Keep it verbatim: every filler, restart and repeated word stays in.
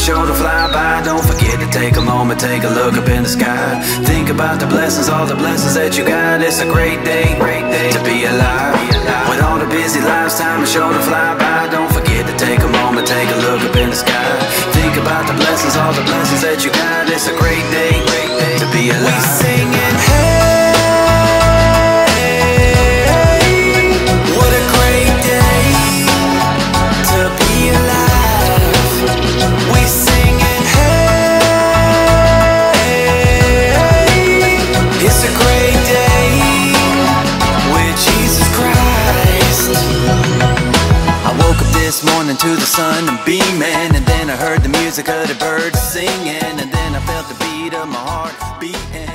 sure to fly by. Don't forget to take a moment, take a look up in the sky. Think about the blessings, all the blessings that you got. It's a great day, great day to be alive. With all the busy lives, time is sure to fly by. Don't forget to take a moment, take a look up in the sky. Think about the blessings, all the blessings that you got. It's a great day, great day to be alive. We singing, hey. This morning to the sun and beaming, and then I heard the music of the birds singing, and then I felt the beat of my heart beating.